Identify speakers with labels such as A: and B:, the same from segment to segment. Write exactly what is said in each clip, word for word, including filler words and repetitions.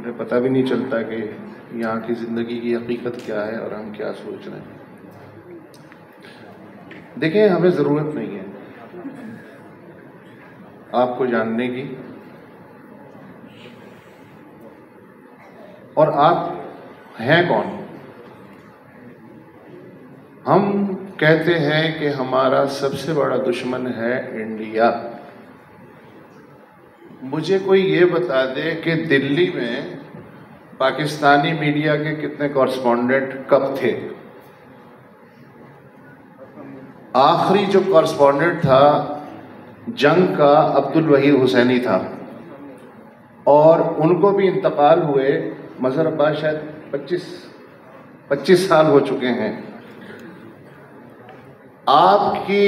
A: उन्हें पता भी नहीं चलता कि यहाँ की ज़िंदगी की हकीकत क्या है और हम क्या सोच रहे हैं। देखिए, हमें ज़रूरत नहीं है आपको जानने की, और आप हैं कौन। हम कहते हैं कि हमारा सबसे बड़ा दुश्मन है इंडिया। मुझे कोई ये बता दे कि दिल्ली में पाकिस्तानी मीडिया के कितने कॉरेस्पॉन्डेंट कब थे। आखिरी जो कॉरेस्पॉन्डेंट था जंग का अब्दुल वहीद हुसैनी था, और उनको भी इंतकाल हुए मज़हर अब्बास शायद पच्चीस पच्चीस साल हो चुके हैं। आपकी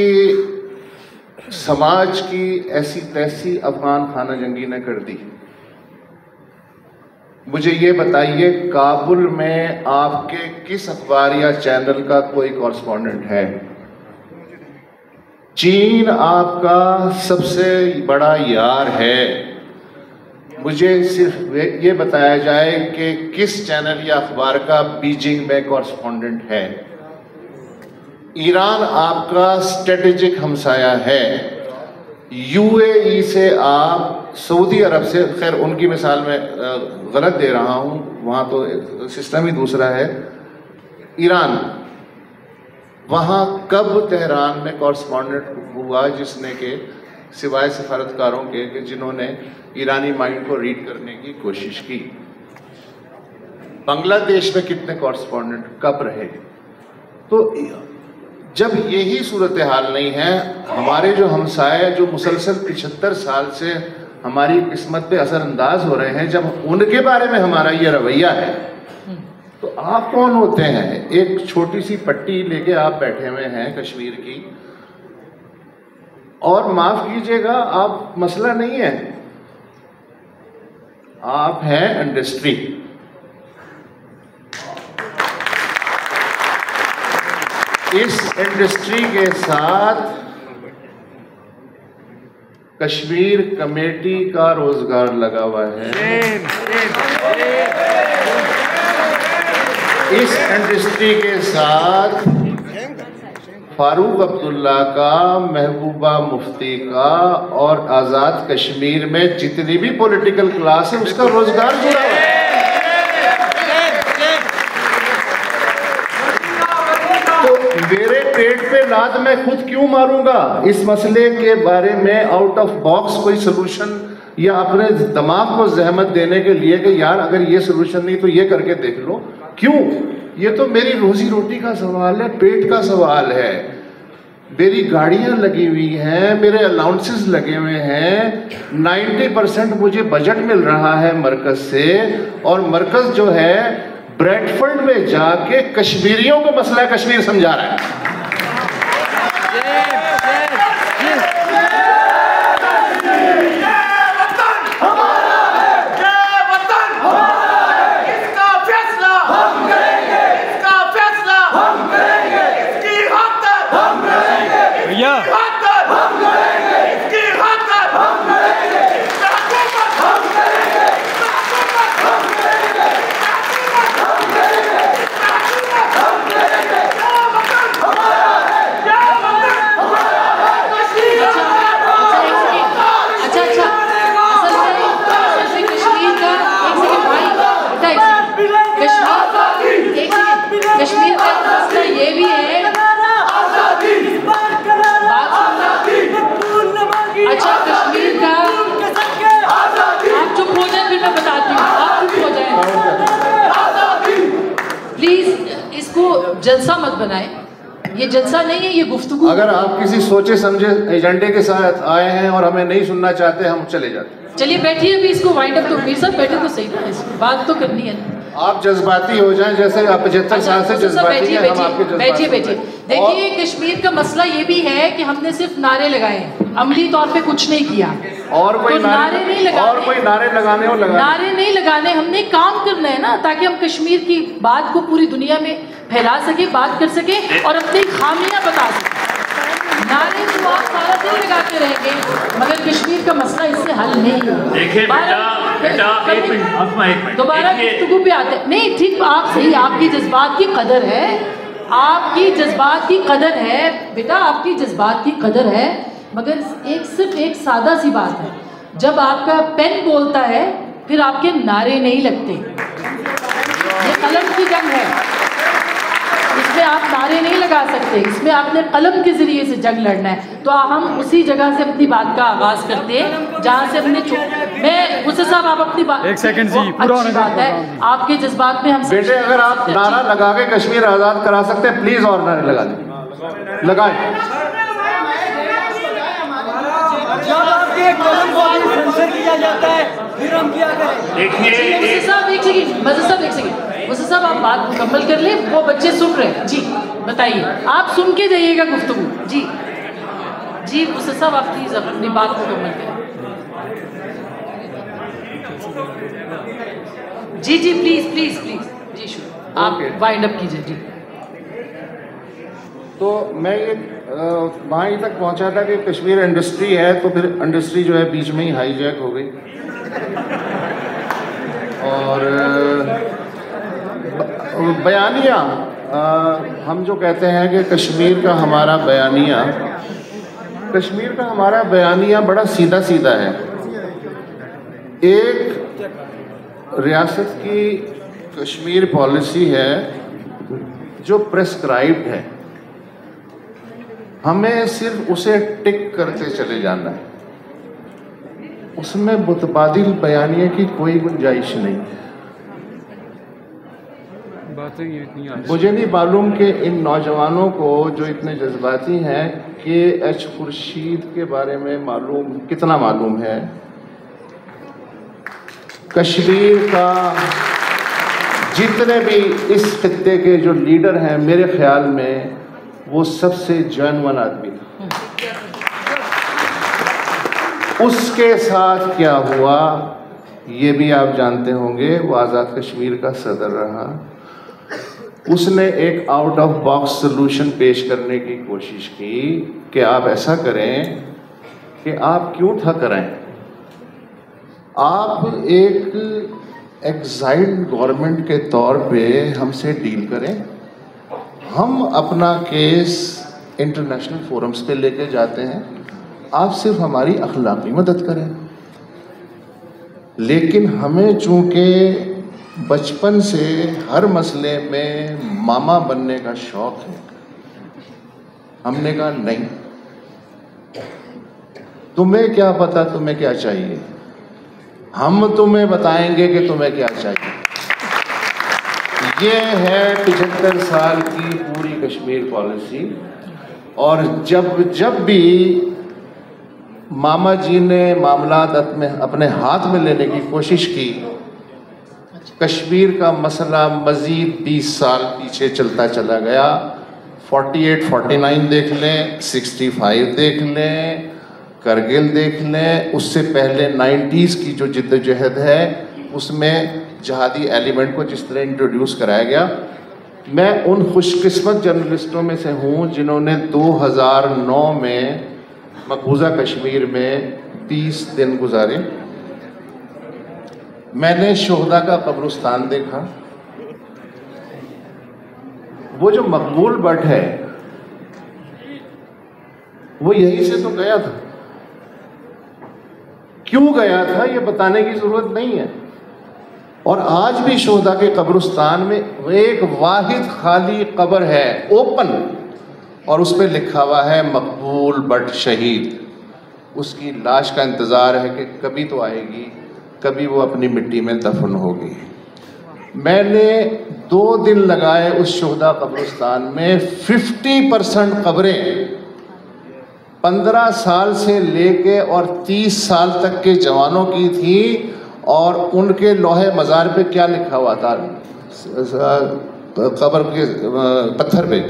A: समाज की ऐसी तैसी अफगान खाना जंगी ने कर दी। मुझे ये बताइए, काबुल में आपके किस अखबार या चैनल का कोई कॉरेस्पॉन्डेंट है? चीन आपका सबसे बड़ा यार है। मुझे सिर्फ ये बताया जाए कि किस चैनल या अखबार का बीजिंग में कॉरेस्पॉन्डेंट है। ईरान आपका स्ट्रेटेजिक हमसाया है। यूएई से आप सऊदी अरब से, खैर उनकी मिसाल में गलत दे रहा हूँ, वहाँ तो सिस्टम ही दूसरा है। ईरान, वहाँ कब तेहरान में कॉरेस्पॉन्डेंट हुआ जिसने के सिवाय सफारतकारों के कि जिन्होंने ईरानी माइंड को रीड करने की कोशिश की। बांग्लादेश में कितने कॉरेस्पॉन्डेंट कब रहे? तो जब यही सूरत हाल नहीं है, हमारे जो हमसाए जो मुसलसल पिछहत्तर साल से हमारी किस्मत पे असरअंदाज हो रहे हैं, जब उनके बारे में हमारा ये रवैया है, तो आप कौन होते हैं? एक छोटी सी पट्टी लेके आप बैठे हुए हैं कश्मीर की, और माफ कीजिएगा, आप मसला नहीं है, आप हैं इंडस्ट्री। इस इंडस्ट्री के साथ कश्मीर कमेटी का रोजगार लगा हुआ है। इस इंडस्ट्री के साथ फारूक अब्दुल्ला का, महबूबा मुफ्ती का और आज़ाद कश्मीर में जितनी भी पॉलिटिकल क्लास है उसका रोजगार जुड़ा है। तो मेरे पेट पे लात मैं खुद क्यों मारूंगा? इस मसले के बारे में आउट ऑफ बॉक्स कोई सोल्यूशन या अपने दिमाग को जहमत देने के लिए कि यार अगर ये सोल्यूशन नहीं तो ये करके देख लो, क्यों? ये तो मेरी रोजी रोटी का सवाल है, पेट का सवाल है। मेरी गाड़ियां लगी हुई हैं, मेरे अलाउंसेस लगे हुए हैं, नब्बे परसेंट मुझे बजट मिल रहा है मरकज से, और मरकज जो है ब्रैडफोर्ड में जाके कश्मीरियों को मसला कश्मीर समझा रहा है।
B: कश्मीर का मसला ये भी है, अच्छा कश्मीर का, आप चुप हो जाए फिर मैं बताती हूँ, आप चुप हो जाए प्लीज। इसको जलसा मत बनाए, ये जलसा नहीं है, ये गुफ्तगू।
A: अगर आप किसी सोचे समझे एजेंडे के साथ आए हैं और हमें नहीं सुनना चाहते, हम चले जाते।
B: चलिए बैठिए, अभी इसको वाइंड अप तो मीर साहब बैठे तो सही था, बात तो करनी है।
A: आप जज्बाती हो जाएं, जैसे आप पचहत्तर साल से जज्बाती हैं, हम आपके जज्बाती।
B: बैठिए बैठिए, देखिए कश्मीर का मसला ये भी है कि हमने सिर्फ नारे लगाए, अमली तौर पे कुछ नहीं किया।
A: और कोई
B: तो नारे, नारे नहीं लगाने,
A: और कोई नारे लगाने और लगाने
B: नारे नहीं लगाने, हमने काम करना है ना, ताकि हम कश्मीर की बात को पूरी दुनिया में फैला सके, बात कर सके और अपनी खामियां बता सके। नारे तो आप सारा दिन लगाते रहेंगे, मगर कश्मीर का मसला इससे हल नहीं है।
C: देखिए बेटा, बेटा एक मिनट, आसमा एक मिनट,
B: दोबारा गुफ्तगू पे आते नहीं, ठीक आप सही, आपकी जज्बात की कदर है, आपकी जज्बात की कदर है बेटा, आपकी जज्बात की कदर है, मगर एक सिर्फ एक सादा सी बात है, जब आपका पेन बोलता है फिर आपके नारे नहीं लगते। ये कलम की जंग है, इसमें आप नारे नहीं लगा सकते, इसमें आपने कलम के जरिए से जंग लड़ना है। तो हम उसी जगह से अपनी बात का आगाज करते हैं जहाँ से हमने मैं मुझसे साहब आप अपनी बात एक सेकंड जी पूरा अच्छी बात है, आपके जज्बात में हम
A: बेटे अगर आप नारा लगा के कश्मीर आजाद करा सकते हैं प्लीज और नारे लगा दें, लगाएं।
D: किया जाता है फिर हम क्या करें?
B: देखिए साहब एक सेकंड, मज़े साहब एक सेकंड, मुझे साहब आप बात मुकम्मल कर ले, वो बच्चे सुन रहे हैं जी, बताइए आप सुन के जाइएगा गुफ्तगू जी जी मुझे साहब आप प्लीज अपनी बात मुकम्मल करें जी जी प्लीज प्लीज प्लीज जी शुरू आप वाइंड अप कीजिए जी।
A: तो मैं ये वहाँ ही तक पहुँचा था कि कश्मीर इंडस्ट्री है, तो फिर इंडस्ट्री जो है बीच में ही हाईजैक हो गई और बयानिया हम जो कहते हैं कि कश्मीर का हमारा बयानिया कश्मीर का हमारा बयानिया बड़ा सीधा सीधा है। एक रियासत की कश्मीर पॉलिसी है जो प्रेस्क्राइब्ड है, हमें सिर्फ उसे टिक करते चले जाना है, उसमें मुतबादिल बयानिए की कोई गुंजाइश नहीं है। मुझे नहीं मालूम कि इन नौजवानों को जो इतने जज्बाती हैं कि एच खुर्शीद के बारे में मालूम कितना मालूम है। कश्मीर का जितने भी इस खित्ते के जो लीडर हैं मेरे ख्याल में वो सबसे जेन्युइन आदमी था। उसके साथ क्या हुआ ये भी आप जानते होंगे, वो आज़ाद कश्मीर का सदर रहा। उसने एक आउट ऑफ बॉक्स सलूशन पेश करने की कोशिश की कि आप ऐसा करें कि आप क्यों था करें, आप एक एग्जाइल्ड गवर्नमेंट के तौर पे हमसे डील करें, हम अपना केस इंटरनेशनल फोरम्स पे लेके जाते हैं, आप सिर्फ हमारी अखलाकी मदद करें। लेकिन हमें चूंकि बचपन से हर मसले में मामा बनने का शौक है, हमने कहा नहीं, तुम्हें क्या पता तुम्हें क्या चाहिए, हम तुम्हें बताएंगे कि तुम्हें क्या चाहिए। ये है पिछहत्तर साल की पूरी कश्मीर पॉलिसी। और जब जब भी मामा जी ने मामलात अपने अपने हाथ में लेने की कोशिश की, कश्मीर का मसला मज़ीद बीस साल पीछे चलता चला गया। अड़तालीस, उनचास देख लें, पैंसठ देख लें, करगिल देख लें, उससे पहले नाइन्टीज़ की जो जिद्दोजहद है उसमें जहादी एलिमेंट को जिस तरह इंट्रोड्यूस कराया गया। मैं उन खुशकिस्मत जर्नलिस्टों में से हूँ जिन्होंने दो हज़ार नौ में मकबूजा कश्मीर में तीस दिन गुजारे। मैंने शोहदा का कब्रिस्तान देखा। वो जो मकबूल भट्ट है वो यहीं से तो गया था, क्यों गया था ये बताने की जरूरत नहीं है। और आज भी शोहदा के कब्रिस्तान में एक वाहिद खाली कब्र है, ओपन, और उस पर लिखा हुआ है मकबूल भट्ट शहीद। उसकी लाश का इंतज़ार है कि कभी तो आएगी, कभी वो अपनी मिट्टी में दफन होगी। मैंने दो दिन लगाए उस शोहदा कब्रिस्तान में। पचास परसेंट कब्रें पंद्रह साल से लेके और तीस साल तक के जवानों की थी। और उनके लोहे मज़ार पे क्या लिखा हुआ था कब्र के पत्थर पे,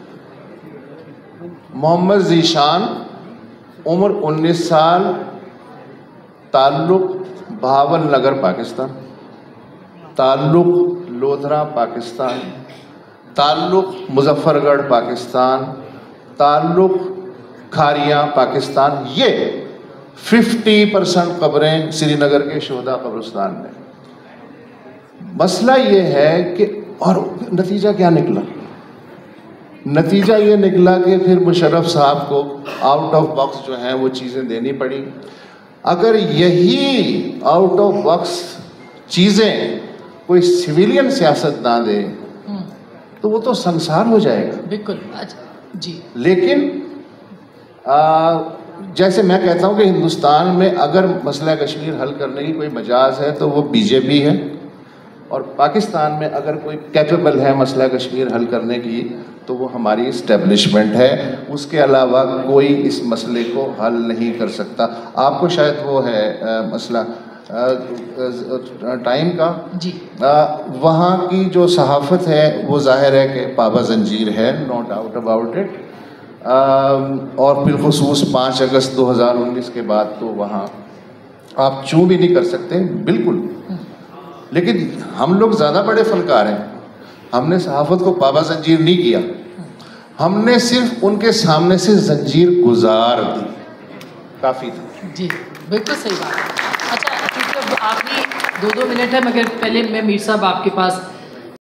A: मोहम्मद ज़ीशान, उम्र उन्नीस साल, ताल्लुक़ बहावल नगर पाकिस्तान, ताल्लुक़ लोधरा पाकिस्तान, ताल्लुक़ मुजफ्फरगढ़ पाकिस्तान, ताल्लुक़ खारियां पाकिस्तान, ये पचास परसेंट कब्रें श्रीनगर के शोहदा कब्रिस्तान में। मसला ये है कि और नतीजा क्या निकला? नतीजा ये निकला कि फिर मुशर्रफ साहब को आउट ऑफ बॉक्स जो हैं वो चीज़ें देनी पड़ी। अगर यही आउट ऑफ बॉक्स चीज़ें कोई सिविलियन सियासत ना दे तो वो तो संसार हो जाएगा।
B: बिल्कुल। अच्छा जी। लेकिन
A: आ, जैसे मैं कहता हूँ कि हिंदुस्तान में अगर मसला कश्मीर हल करने की कोई मजाज है तो वो बीजेपी है, और पाकिस्तान में अगर कोई कैपेबल है मसला कश्मीर हल करने की तो वो हमारी इस्टेब्लिशमेंट है। उसके अलावा कोई इस मसले को हल नहीं कर सकता। आपको शायद वो है आ, मसला आ, टाइम का
B: जी,
A: आ, वहाँ की जो सहाफ़त है वो जाहिर है कि पाबा जंजीर है, नो डाउट अबाउट इट। और बिलखुसूस पाँच अगस्त दो हज़ार उन्नीस के बाद तो वहाँ आप चूँ भी नहीं कर सकते, बिल्कुल। लेकिन हम लोग ज़्यादा बड़े फनकार हैं, हमने सहाफ़त को पाबा जंजीर नहीं किया, हमने सिर्फ उनके सामने से जंजीर गुजार दी, काफ़ी था।
B: जी बिल्कुल सही बात। अच्छा, क्योंकि अब आखिरी दो दो मिनट है, मगर पहले मैं मीर साहब आपके पास